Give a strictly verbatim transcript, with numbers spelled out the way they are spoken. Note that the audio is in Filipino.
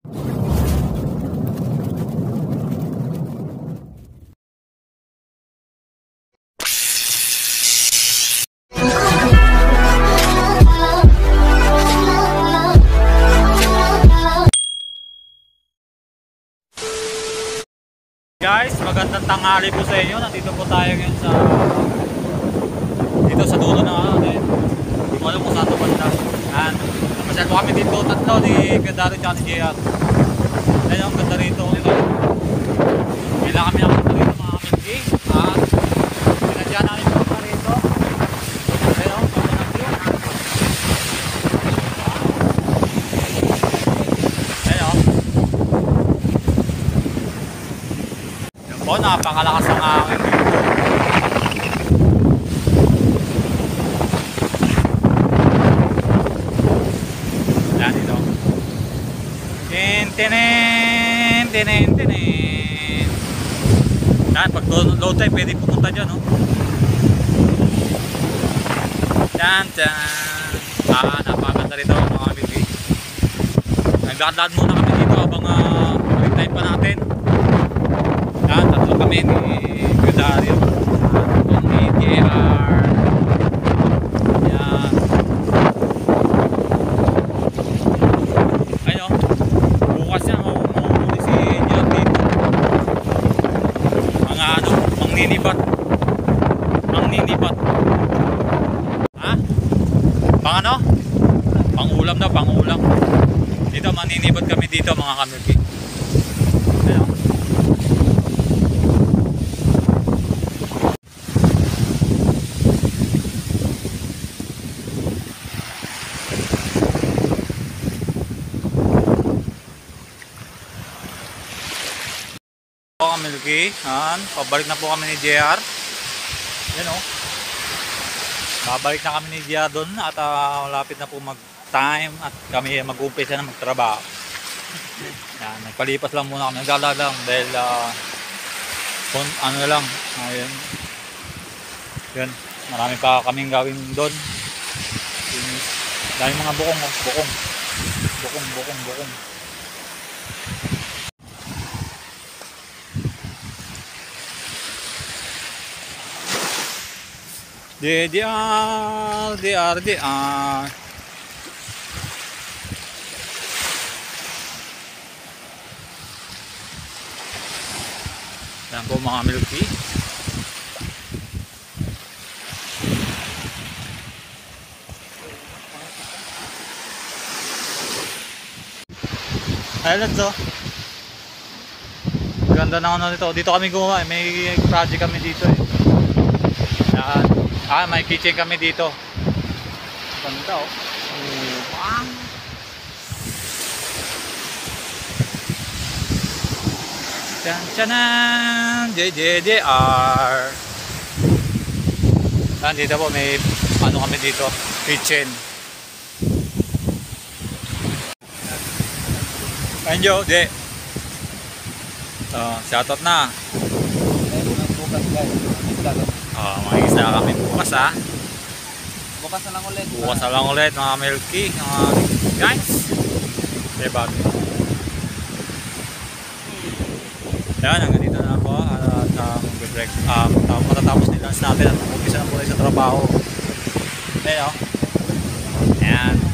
Guys, magandang tanghali po sa inyo. Nandito po tayo ngayon sa dito sa dulo na ano din. Hindi ko alam kung saan ito banda. Yan. Napasyal po kami dito tatlo ni Gandaro at ni J R. Yan yung ganda rito. Ito. Kailangan kami ng ganda rito mga kamilki. At pinadyan namin po ganda rito. Ayan o. Ganda ng view. Ayan o. Oh, napakalakas ng hangin dito. Yan dito. Tin tinen tinen tinen. Yan, pag low tide pwede pumunta dyan, no? Yan, yan. Ah, napakaganda rito mga kabibig. Nagdaan muna kami dito habang uh, time pa natin. Yan, tatlo kami ni Gudario, ni J R. Yan. Ayun, bukas yan, mamumuli si J R dito. Mga ano, mangninibat. Mangninibat. Ha? Pang ano? Pangulam na, pangulam. Dito, maninibat kami dito mga kamilki. Ayun. Kamilki, yan, pabalik na po kami ni J R. Yan o. Pabalik na kami ni J R doon at uh, malapit na po mag time at kami mag-umpisa na magtrabaho. Yan, nagpalipas lang muna kami, nagdala lang dahil uh, kung, ano lang, ayun. Yan, marami pa kaming gawin doon. Dahil mga bukong, bukong. Bukong, bukong, bukong. D D R, D R, D R. Yan po mga milky. Ayun to. Ganda na ano dito. Dito kami gumawa. May project kami dito eh. Yan. Ah, may kitchen kami dito. Ganda oh. Wow. Chan chanan, J J J R. Yan dito po may ano kami dito, kitchen. Anjo, de. Oh, shoutout na. Oh, mga isda kami bukas ha. Bukas na lang ulit. Bukas na lang ulit mga milky, mga guys. Diba? Yan, hanggang dito na ako at uh, mag-break. Um, matatapos nila natin at mag-umpisa na po sa trabaho. Ayan o. Ayan.